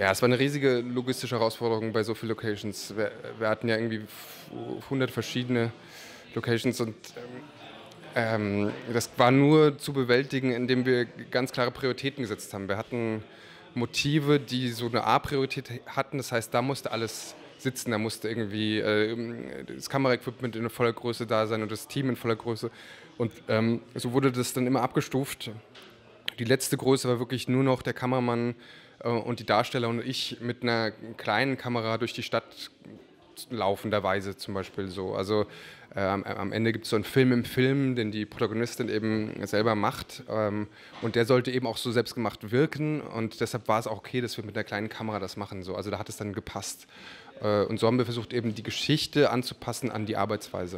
Ja, es war eine riesige logistische Herausforderung bei so vielen Locations. Wir hatten ja irgendwie 100 verschiedene Locations und das war nur zu bewältigen, indem wir ganz klare Prioritäten gesetzt haben. Wir hatten Motive, die so eine A-Priorität hatten, das heißt, da musste alles sitzen, da musste irgendwie das Kameraequipment in voller Größe da sein und das Team in voller Größe. Und so wurde das dann immer abgestuft. Die letzte Größe war wirklich nur noch der Kameramann und die Darsteller und ich mit einer kleinen Kamera durch die Stadt laufenderweise zum Beispiel so. Also am Ende gibt es so einen Film im Film, den die Protagonistin eben selber macht und der sollte eben auch so selbstgemacht wirken und deshalb war es auch okay, dass wir mit einer kleinen Kamera das machen. So. Also da hat es dann gepasst und so haben wir versucht eben die Geschichte anzupassen an die Arbeitsweise.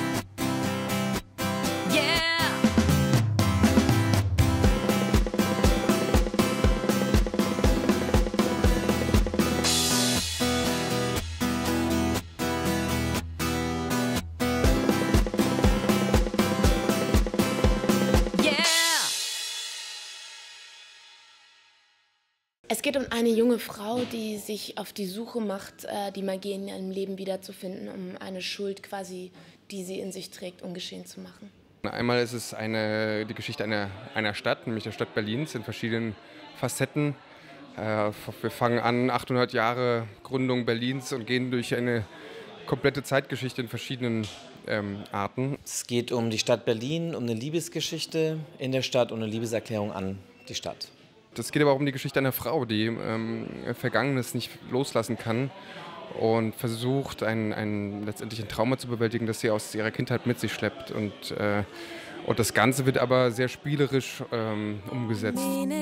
Es geht um eine junge Frau, die sich auf die Suche macht, die Magie in ihrem Leben wiederzufinden, um eine Schuld quasi, die sie in sich trägt, ungeschehen zu machen. Einmal ist es die Geschichte einer Stadt, nämlich der Stadt Berlins, in verschiedenen Facetten. Wir fangen an, 800 Jahre Gründung Berlins und gehen durch eine komplette Zeitgeschichte in verschiedenen Arten. Es geht um die Stadt Berlin, um eine Liebesgeschichte in der Stadt und eine Liebeserklärung an die Stadt. Es geht aber auch um die Geschichte einer Frau, die Vergangenes nicht loslassen kann und versucht, letztendlich ein Trauma zu bewältigen, das sie aus ihrer Kindheit mit sich schleppt. Und das Ganze wird aber sehr spielerisch umgesetzt.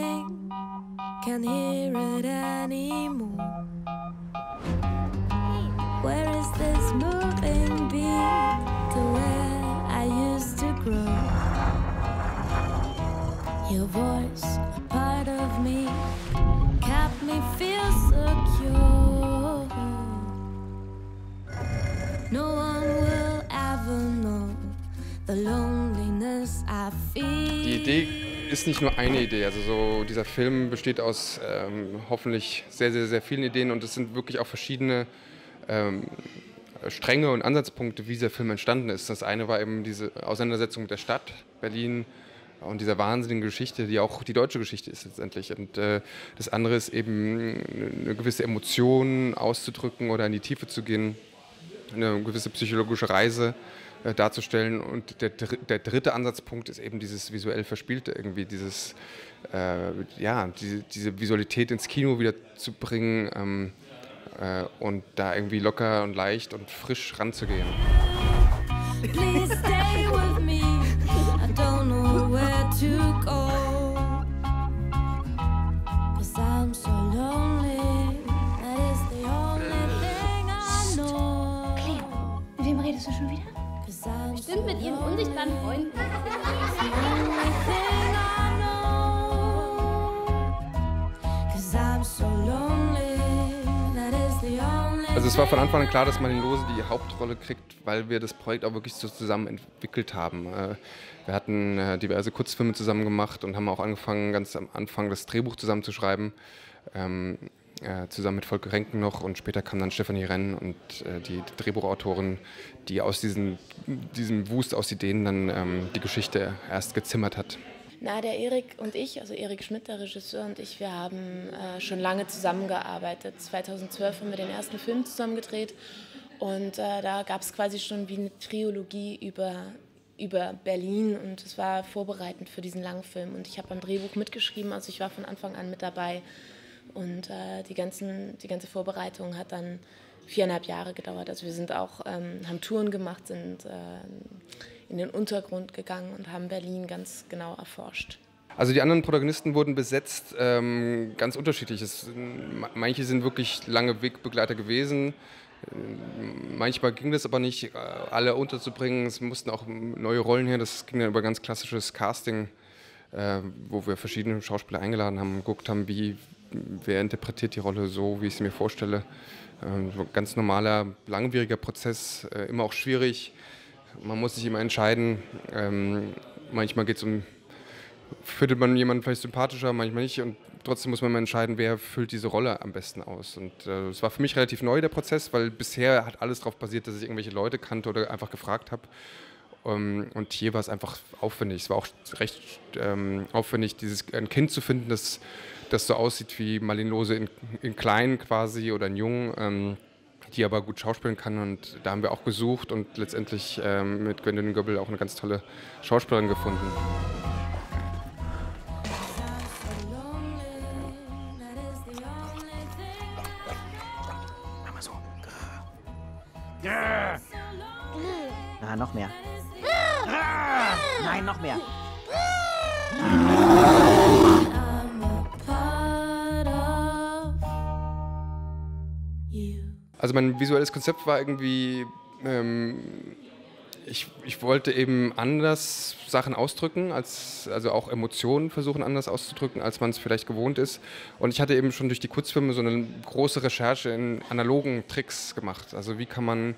Where is this moving beat to where I used to grow? Your voice, a part of me, kept me feel secure. No one will ever know the loneliness I feel. Die Idee ist nicht nur eine Idee, also so dieser Film besteht aus hoffentlich sehr, sehr, sehr vielen Ideen und es sind wirklich auch verschiedene Stränge und Ansatzpunkte, wie dieser Film entstanden ist. Das eine war eben diese Auseinandersetzung mit der Stadt Berlin und dieser wahnsinnigen Geschichte, die auch die deutsche Geschichte ist letztendlich. Und das andere ist eben eine gewisse Emotion auszudrücken oder in die Tiefe zu gehen, eine gewisse psychologische Reise darzustellen. Und der dritte Ansatzpunkt ist eben dieses visuell Verspielte, irgendwie diese Visualität ins Kino wieder zu bringen und da irgendwie locker und leicht und frisch ranzugehen. Please stay with me. I don't know where to go. 'Cause I'm so lonely. That is the only thing I know. Cleo, mit wem redest du schon wieder? Bestimmt mit ihren unsichtbaren Freunden. Also es war von Anfang an klar, dass Marlene Lose die Hauptrolle kriegt, weil wir das Projekt auch wirklich so zusammen entwickelt haben. Wir hatten diverse Kurzfilme zusammen gemacht und haben auch angefangen, ganz am Anfang das Drehbuch zusammen zu schreiben, zusammen mit Volker Renken noch und später kam dann Stefanie Renn und die Drehbuchautorin, die aus diesem Wust aus Ideen dann die Geschichte erst gezimmert hat. Na, der Erik und ich, also Erik Schmidt, der Regisseur und ich, wir haben schon lange zusammengearbeitet. 2012 haben wir den ersten Film zusammen gedreht und da gab es quasi schon wie eine Trilogie über Berlin und es war vorbereitend für diesen Langfilm. Und ich habe am Drehbuch mitgeschrieben, also ich war von Anfang an mit dabei und die ganze Vorbereitung hat dann 4,5 Jahre gedauert. Also wir sind auch, haben Touren gemacht, sind in den Untergrund gegangen und haben Berlin ganz genau erforscht. Also die anderen Protagonisten wurden besetzt, ganz unterschiedlich. Manche sind wirklich lange Wegbegleiter gewesen. Manchmal ging das aber nicht, alle unterzubringen. Es mussten auch neue Rollen her. Das ging dann über ganz klassisches Casting, wo wir verschiedene Schauspieler eingeladen haben, geguckt haben, wer interpretiert die Rolle so, wie ich es mir vorstelle. Ganz normaler, langwieriger Prozess, immer auch schwierig. Man muss sich immer entscheiden. Manchmal geht es um findet man jemanden vielleicht sympathischer, manchmal nicht. Und trotzdem muss man mal entscheiden, wer füllt diese Rolle am besten aus. Und es war für mich relativ neu, der Prozess, weil bisher hat alles darauf basiert, dass ich irgendwelche Leute kannte oder einfach gefragt habe. Und hier war es einfach aufwendig. Es war auch recht aufwendig, ein Kind zu finden, das so aussieht wie Marlene Lose in klein quasi oder in jung, die aber gut schauspielen kann. Und da haben wir auch gesucht und letztendlich mit Gwendoline Göbbel auch eine ganz tolle Schauspielerin gefunden. Mach mal so. Na, noch mehr. Nein, noch mehr. Also mein visuelles Konzept war irgendwie, ich wollte eben anders Sachen ausdrücken, also auch Emotionen versuchen anders auszudrücken, als man es vielleicht gewohnt ist. Und ich hatte eben schon durch die Kurzfilme so eine große Recherche in analogen Tricks gemacht. Also wie kann man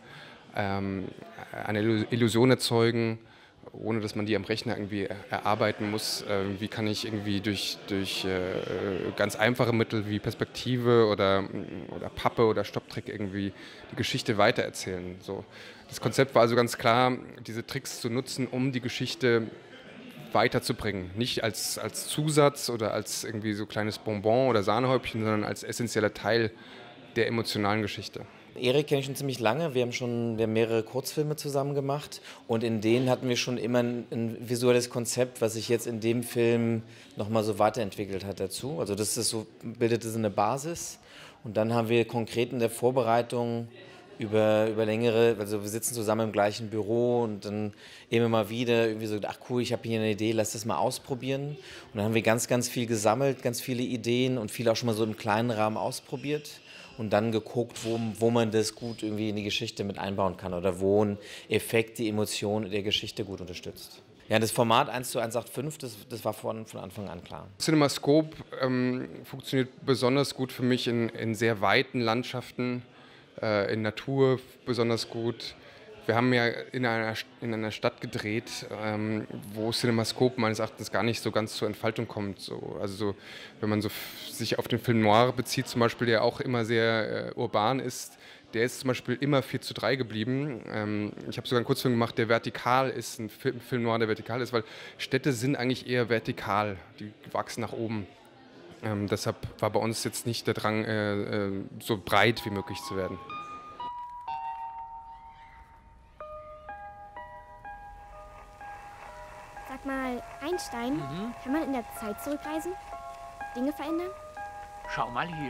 eine Illusion erzeugen, ohne dass man die am Rechner irgendwie erarbeiten muss. Wie kann ich irgendwie durch ganz einfache Mittel wie Perspektive oder Pappe oder Stopptrick irgendwie die Geschichte weitererzählen. So. Das Konzept war also ganz klar, diese Tricks zu nutzen, um die Geschichte weiterzubringen. Nicht als Zusatz oder als irgendwie so kleines Bonbon oder Sahnehäubchen, sondern als essentieller Teil der emotionalen Geschichte. Erik kenne ich schon ziemlich lange. Wir haben mehrere Kurzfilme zusammen gemacht und in denen hatten wir schon immer ein visuelles Konzept, was sich jetzt in dem Film nochmal so weiterentwickelt hat dazu. Also das ist so, bildete so eine Basis und dann haben wir konkret in der Vorbereitung über längere, also wir sitzen zusammen im gleichen Büro und dann immer mal wieder irgendwie so, ach cool, ich habe hier eine Idee, lass das mal ausprobieren. Und dann haben wir ganz, ganz viel gesammelt, ganz viele Ideen und viel auch schon mal so im kleinen Rahmen ausprobiert. Und dann geguckt, wo man das gut irgendwie in die Geschichte mit einbauen kann oder wo ein Effekt die Emotion der Geschichte gut unterstützt. Ja, das Format 1:1,85, das war von Anfang an klar. CinemaScope funktioniert besonders gut für mich in sehr weiten Landschaften, in Natur besonders gut. Wir haben ja in einer Stadt gedreht, wo CinemaScope meines Erachtens gar nicht so ganz zur Entfaltung kommt. Wenn man sich auf den Film Noir bezieht, zum Beispiel, der auch immer sehr urban ist, der ist zum Beispiel immer 4:3 geblieben. Ich habe sogar einen Kurzfilm gemacht, der vertikal ist, ein Film Noir, der vertikal ist, weil Städte sind eigentlich eher vertikal, die wachsen nach oben. Deshalb war bei uns jetzt nicht der Drang, so breit wie möglich zu werden. Sag mal, Einstein, kann man in der Zeit zurückreisen? Dinge verändern? Schau mal hier.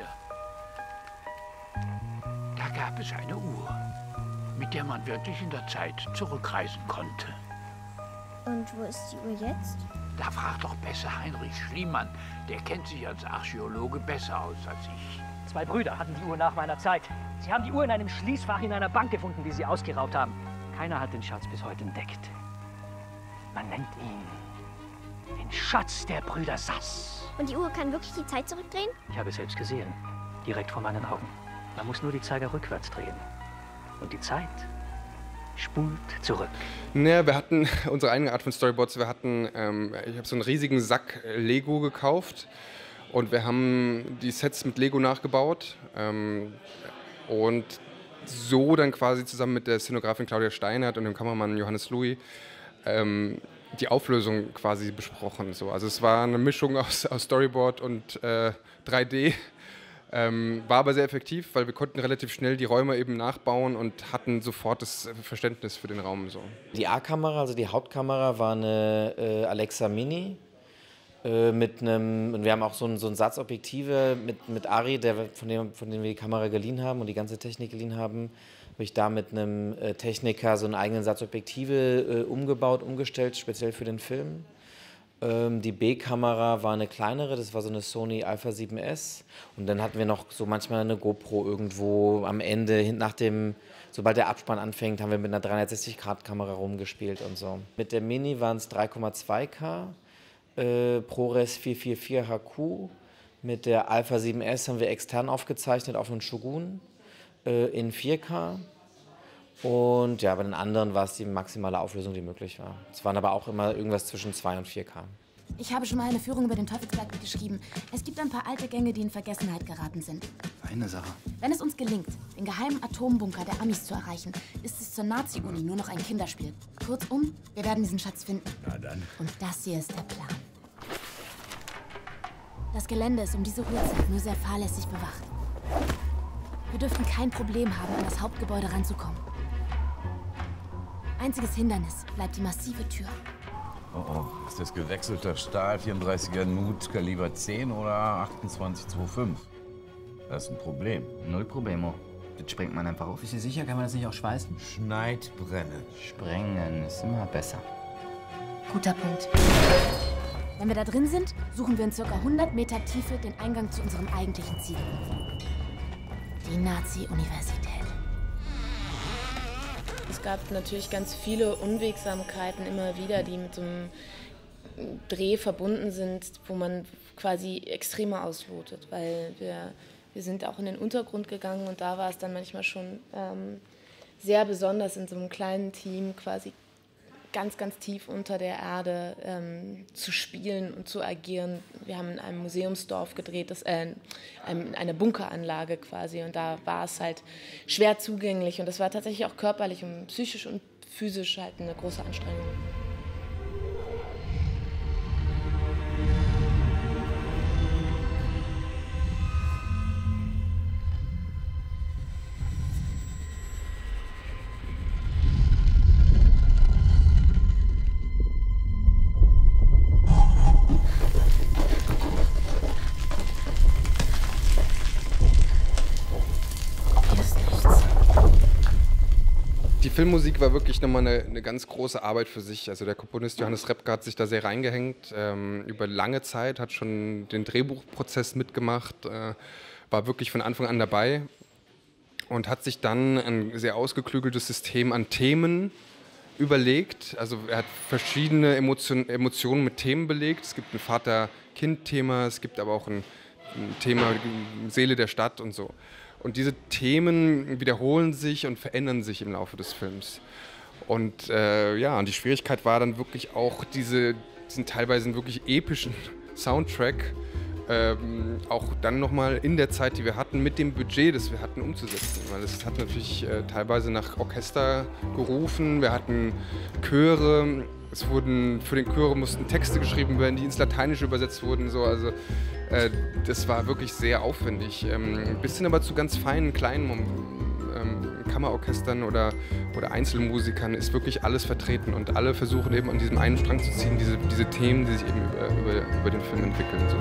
Da gab es eine Uhr, mit der man wirklich in der Zeit zurückreisen konnte. Und wo ist die Uhr jetzt? Da frag doch besser Heinrich Schliemann. Der kennt sich als Archäologe besser aus als ich. 2 Brüder hatten die Uhr nach meiner Zeit. Sie haben die Uhr in einem Schließfach in einer Bank gefunden, die sie ausgeraubt haben. Keiner hat den Schatz bis heute entdeckt. Man nennt ihn den Schatz der Brüder Sass. Und die Uhr kann wirklich die Zeit zurückdrehen? Ich habe es selbst gesehen, direkt vor meinen Augen. Man muss nur die Zeiger rückwärts drehen. Und die Zeit spult zurück. Naja, wir hatten unsere eigene Art von Storyboards. Ich habe so einen riesigen Sack Lego gekauft und wir haben die Sets mit Lego nachgebaut und so dann quasi zusammen mit der Szenografin Claudia Steinert und dem Kameramann Johannes Louis die Auflösung quasi besprochen. So. Also es war eine Mischung aus Storyboard und 3D. War aber sehr effektiv, weil wir konnten relativ schnell die Räume eben nachbauen und hatten sofort das Verständnis für den Raum. So. Die A-Kamera, also die Hauptkamera, war eine Alexa Mini und wir haben auch so einen Satz Objektive mit Ari, von dem wir die Kamera geliehen haben und die ganze Technik geliehen haben, habe ich da mit einem Techniker so einen eigenen Satz Objektive umgestellt, speziell für den Film. Die B-Kamera war eine kleinere, das war so eine Sony Alpha 7S. Und dann hatten wir noch so manchmal eine GoPro irgendwo am Ende, sobald der Abspann anfängt, haben wir mit einer 360-Grad-Kamera rumgespielt und so. Mit der Mini waren es 3,2K, ProRes 444 HQ. Mit der Alpha 7S haben wir extern aufgezeichnet auf einen Shogun in 4K. Und ja, bei den anderen war es die maximale Auflösung, die möglich war. Es waren aber auch immer irgendwas zwischen 2 und 4K. Ich habe schon mal eine Führung über den Teufelsberg geschrieben. Es gibt ein paar alte Gänge, die in Vergessenheit geraten sind. Eine Sache. Wenn es uns gelingt, den geheimen Atombunker der Amis zu erreichen, ist es zur Nazi-Uni nur noch ein Kinderspiel. Kurzum, wir werden diesen Schatz finden. Na dann. Und das hier ist der Plan. Das Gelände ist um diese Uhrzeit nur sehr fahrlässig bewacht. Wir dürften kein Problem haben, an das Hauptgebäude ranzukommen. Einziges Hindernis bleibt die massive Tür. Oh, oh. Ist das gewechselter Stahl 34er Nut Kaliber 10 oder 28,25? Das ist ein Problem. Null Problemo. Das sprengt man einfach auf. Ist dir sicher? Kann man das nicht auch schweißen? Schneidbrennen. Sprengen ist immer besser. Guter Punkt. Wenn wir da drin sind, suchen wir in ca. 100 Meter Tiefe den Eingang zu unserem eigentlichen Ziel. Die Nazi-Universität. Es gab natürlich ganz viele Unwegsamkeiten immer wieder, die mit so einem Dreh verbunden sind, wo man quasi extremer auslotet, weil wir sind auch in den Untergrund gegangen und da war es dann manchmal schon sehr besonders, in so einem kleinen Team quasi ganz, ganz tief unter der Erde zu spielen und zu agieren. Wir haben in einem Museumsdorf gedreht, eine Bunkeranlage quasi, und da war es halt schwer zugänglich und das war tatsächlich auch körperlich und psychisch und physisch halt eine große Anstrengung. Die Filmmusik war wirklich nochmal eine ganz große Arbeit für sich. Also der Komponist Johannes Repke hat sich da sehr reingehängt, über lange Zeit, hat schon den Drehbuchprozess mitgemacht, war wirklich von Anfang an dabei und hat sich dann ein sehr ausgeklügeltes System an Themen überlegt. Also er hat verschiedene Emotionen mit Themen belegt. Es gibt ein Vater-Kind-Thema, es gibt aber auch ein Thema Seele der Stadt und so. Und diese Themen wiederholen sich und verändern sich im Laufe des Films. Und und die Schwierigkeit war dann wirklich auch diesen teilweise wirklich epischen Soundtrack auch dann nochmal in der Zeit, die wir hatten, mit dem Budget, das wir hatten, umzusetzen. Weil es hat natürlich teilweise nach Orchester gerufen, wir hatten Chöre, für den Chöre mussten Texte geschrieben werden, die ins Lateinische übersetzt wurden. So. Also das war wirklich sehr aufwendig. Bis hin aber zu ganz feinen, kleinen Kammerorchestern oder Einzelmusikern ist wirklich alles vertreten und alle versuchen eben an diesem einen Strang zu ziehen, diese Themen, die sich eben über den Film entwickeln. So.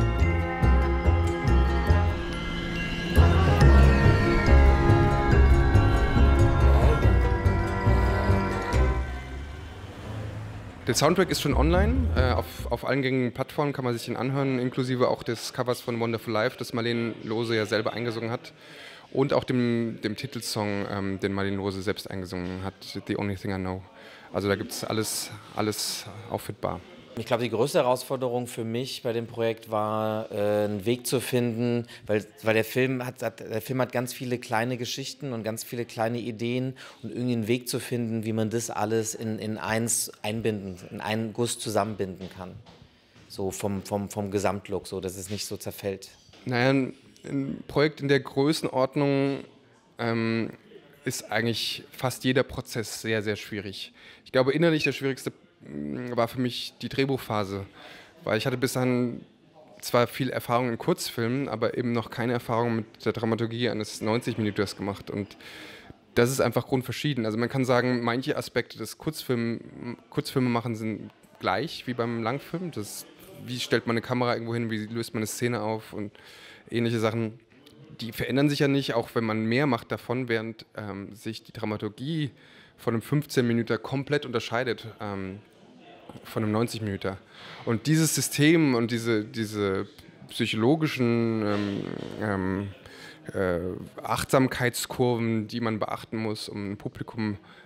Der Soundtrack ist schon online, auf allen gängigen Plattformen kann man sich den anhören, inklusive auch des Covers von Wonderful Life, das Marlene Lohse ja selber eingesungen hat, und auch dem Titelsong, den Marlene Lohse selbst eingesungen hat, The Only Thing I Know. Also da gibt es alles auffindbar. Ich glaube, die größte Herausforderung für mich bei dem Projekt war, einen Weg zu finden, weil der Film hat ganz viele kleine Geschichten und ganz viele kleine Ideen, und irgendwie einen Weg zu finden, wie man das alles in einen Guss zusammenbinden kann. So vom Gesamtlook, so dass es nicht so zerfällt. Naja, ein Projekt in der Größenordnung ist eigentlich fast jeder Prozess sehr, sehr schwierig. Ich glaube, innerlich der schwierigste war für mich die Drehbuchphase, weil ich hatte bis dahin zwar viel Erfahrung in Kurzfilmen, aber eben noch keine Erfahrung mit der Dramaturgie eines 90-Minüters gemacht, und das ist einfach grundverschieden. Also man kann sagen, manche Aspekte des Kurzfilmemachens sind gleich wie beim Langfilm. Wie stellt man eine Kamera irgendwo hin, wie löst man eine Szene auf und ähnliche Sachen. Die verändern sich ja nicht, auch wenn man mehr macht davon, während sich die Dramaturgie von einem 15-Minüter komplett unterscheidet von einem 90-Minüter. Und dieses System und diese psychologischen Achtsamkeitskurven, die man beachten muss, um ein Publikum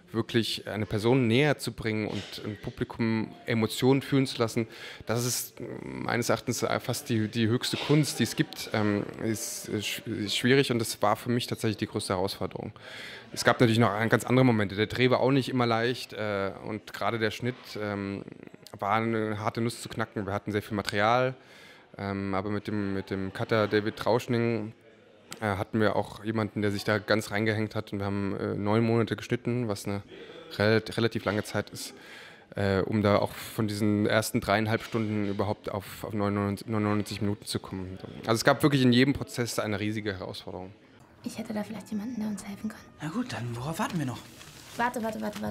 wirklich eine Person näher zu bringen und ein Publikum Emotionen fühlen zu lassen, das ist meines Erachtens fast die höchste Kunst, die es gibt. Ist schwierig und das war für mich tatsächlich die größte Herausforderung. Es gab natürlich noch ganz andere Momente. Der Dreh war auch nicht immer leicht und gerade der Schnitt war eine harte Nuss zu knacken. Wir hatten sehr viel Material, aber mit dem Cutter David Trauschning hatten wir auch jemanden, der sich da ganz reingehängt hat und wir haben 9 Monate geschnitten, was eine relativ lange Zeit ist, um da auch von diesen ersten 3,5 Stunden überhaupt auf 99 Minuten zu kommen. Also es gab wirklich in jedem Prozess eine riesige Herausforderung. Ich hätte da vielleicht jemanden, der uns helfen kann. Na gut, dann worauf warten wir noch? Warte.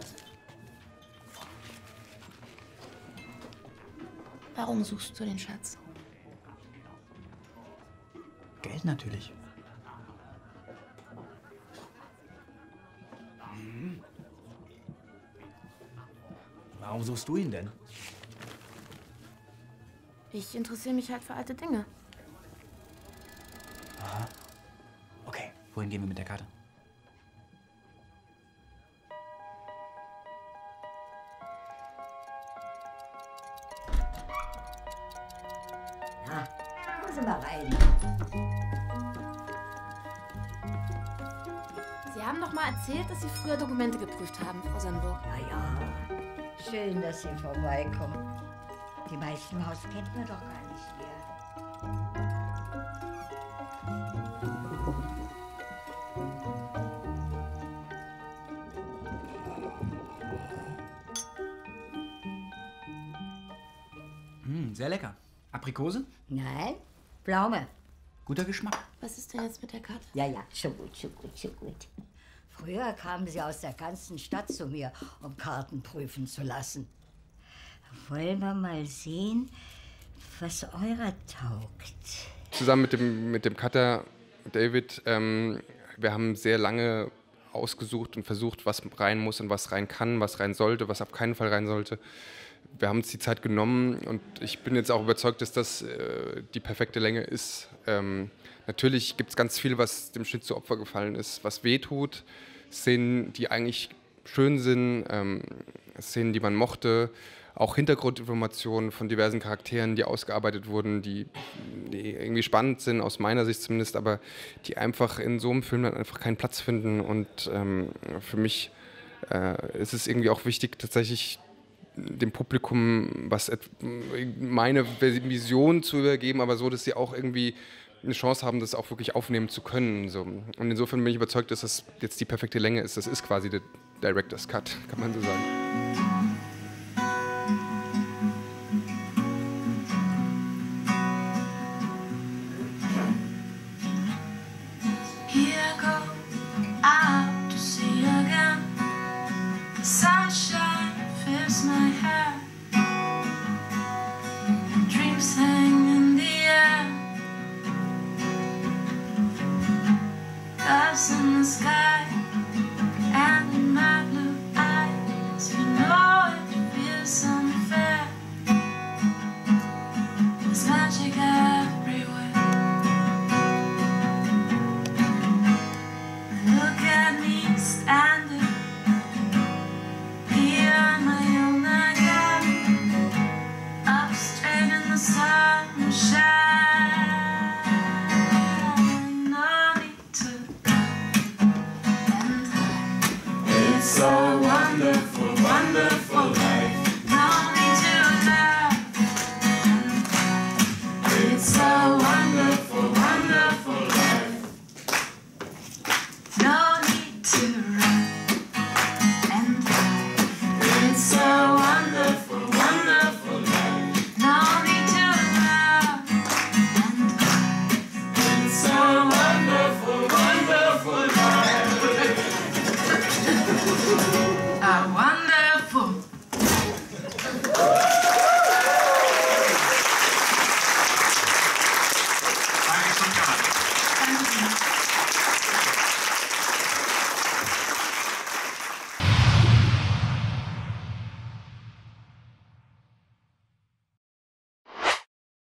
Warum suchst du den Schatz? Geld natürlich. Warum suchst du ihn denn? Ich interessiere mich halt für alte Dinge. Aha. Okay, wohin gehen wir mit der Karte? Na, kommen Sie mal rein. Sie haben doch mal erzählt, dass Sie früher Dokumente geprüft haben, Frau Sonnenburg. Ja. Schön, dass Sie vorbeikommen. Die meisten Haus kennt man doch gar nicht mehr. Sehr lecker. Aprikose? Nein, Pflaume. Guter Geschmack. Was ist denn jetzt mit der Karte? Ja, schon gut. Früher kamen sie aus der ganzen Stadt zu mir, um Karten prüfen zu lassen. Wollen wir mal sehen, was eurer taugt? Zusammen mit dem Cutter David, wir haben sehr lange ausgesucht und versucht, was rein muss und was rein kann, was rein sollte, was auf keinen Fall rein sollte. Wir haben uns die Zeit genommen und ich bin jetzt auch überzeugt, dass das die perfekte Länge ist. Natürlich gibt es ganz viel, was dem Schnitt zu Opfer gefallen ist, was wehtut. Szenen, die eigentlich schön sind, Szenen, die man mochte, auch Hintergrundinformationen von diversen Charakteren, die ausgearbeitet wurden, die irgendwie spannend sind, aus meiner Sicht zumindest, aber die einfach in so einem Film dann einfach keinen Platz finden. Und für mich ist es irgendwie auch wichtig, tatsächlich dem Publikum meine Vision zu übergeben, aber so, dass sie auch irgendwie eine Chance haben, das auch wirklich aufnehmen zu können. So. Und insofern bin ich überzeugt, dass das jetzt die perfekte Länge ist. Das ist quasi der Director's Cut, kann man so sagen. Here go out to see again. The sunshine fills my hair. Dreams hang in the air. Clouds in the sky and in my blue eyes. You know it feels unfair. There's magic everywhere. Look at me standing here on my own again, up straight in the sunshine. No need to and it's a wonderful, wonderful life. No need to laugh and it's a wonderful, wonderful life. No need to